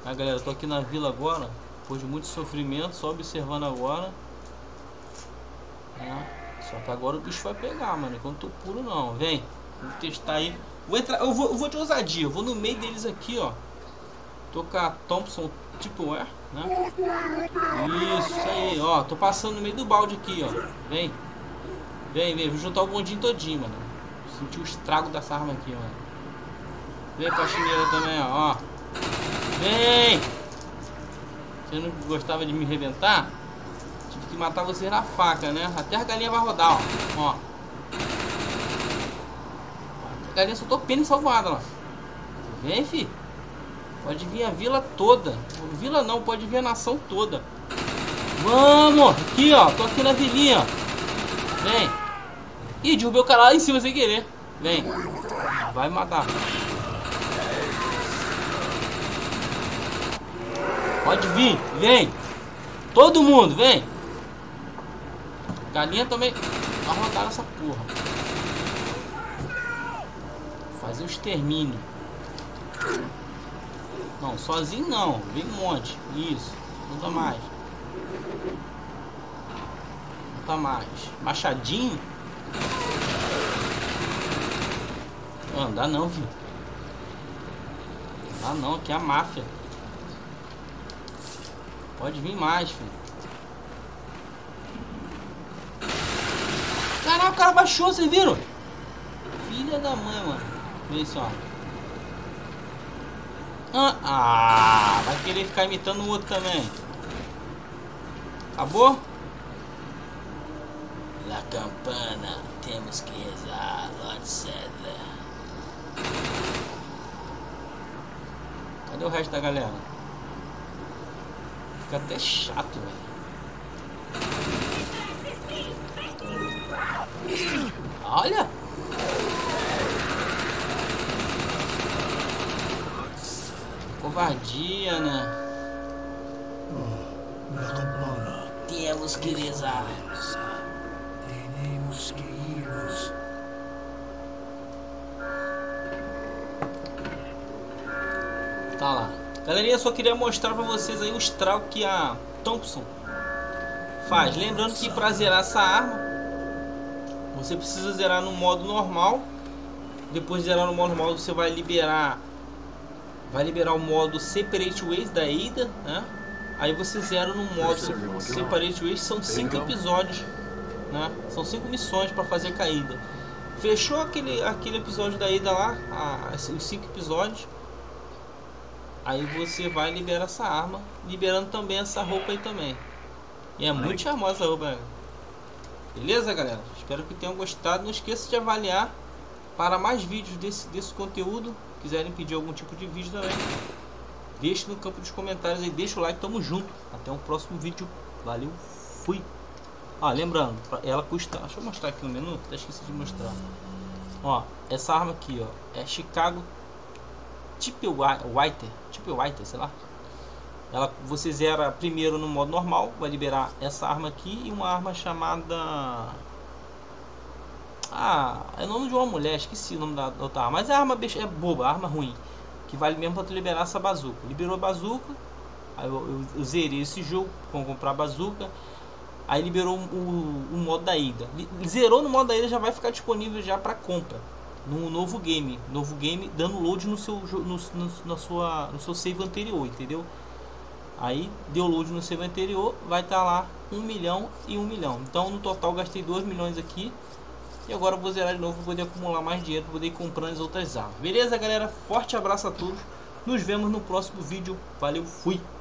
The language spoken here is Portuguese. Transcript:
Ah, galera, eu tô aqui na vila agora, depois de muito sofrimento, só observando agora. Só que agora o bicho vai pegar, mano. Enquanto eu tô puro não, vem. Vou testar aí. Vou entrar, eu vou de ousadia, eu vou no meio deles aqui, ó. Tô com a Thompson tipo né? Isso aí, ó. Tô passando no meio do balde aqui, ó. Vem. Vem, vou juntar o bondinho todinho, mano. Senti o estrago dessa arma aqui, mano. Vem, faxineira também, ó. Vem! Você não gostava de me arrebentar? Tive que matar você na faca, né? Até a galinha vai rodar, ó. A galinha soltou pena salvada, ó. Vem, fi. Pode vir a vila toda. Vila não, pode vir a nação toda. Vamos! Aqui, ó. Tô aqui na vilinha. Vem. Ih, derrubei o cara lá em cima sem querer. Vem. Vai matar. Pode vir, vem. Todo mundo, vem. Galinha também. Vai rodar nessa porra. Fazer o extermínio. Não, sozinho não. Vem um monte. Isso. Não dá mais. Não dá mais. Machadinho. Não dá não, filho. Não dá não. Aqui é a máfia. Pode vir mais, filho. Caraca, o cara baixou, vocês viram? Filha da mãe, mano. Vê só. Vai querer ficar imitando o outro também. Acabou? La campana, temos que rezar, Lord Cedar. Cadê o resto da galera? Fica até chato, velho. Olha! Covardia, né? Temos que rezar. Temos que irmos. Tá lá. Galerinha, só queria mostrar pra vocês aí o estrago que a Thompson faz. Lembrando que pra zerar essa arma, você precisa zerar no modo normal. Depois de zerar no modo normal, você vai liberar o modo Separate Ways da Ada, né? Aí você zera no modo Separate Ways, são 5 episódios, né? São 5 missões para fazer caída. Fechou aquele episódio da Ada lá, os 5 episódios. Aí você vai liberar essa arma, liberando também essa roupa aí também. E é muito charmosa a roupa. Beleza, galera? Espero que tenham gostado. Não esqueça de avaliar para mais vídeos desse conteúdo. Quiserem pedir algum tipo de vídeo também, deixe no campo dos comentários aí, deixa o like, tamo junto. Até o próximo vídeo. Valeu, fui. Lembrando, ela custa, deixa eu mostrar aqui no menu, até esqueci de mostrar. Ó, essa arma aqui, ó, é Chicago Typewriter, sei lá. Você zera primeiro no modo normal, vai liberar essa arma aqui e uma arma chamada... é o nome de uma mulher, esqueci o nome da outra arma. Mas a arma é boba, a arma ruim, que vale mesmo para tu liberar essa bazuca. Liberou a bazuca, aí eu zerei esse jogo com comprar a bazuca. Aí liberou o modo da ida. Zerou no modo da ida, já vai ficar disponível já para compra no novo game dando load no seu save anterior, entendeu? Aí deu load no save anterior, vai estar lá 1 milhão e 1 milhão. Então no total gastei 2 milhões aqui. E agora eu vou zerar de novo para poder acumular mais dinheiro, para poder ir comprando as outras armas. Beleza, galera? Forte abraço a todos. Nos vemos no próximo vídeo. Valeu, fui!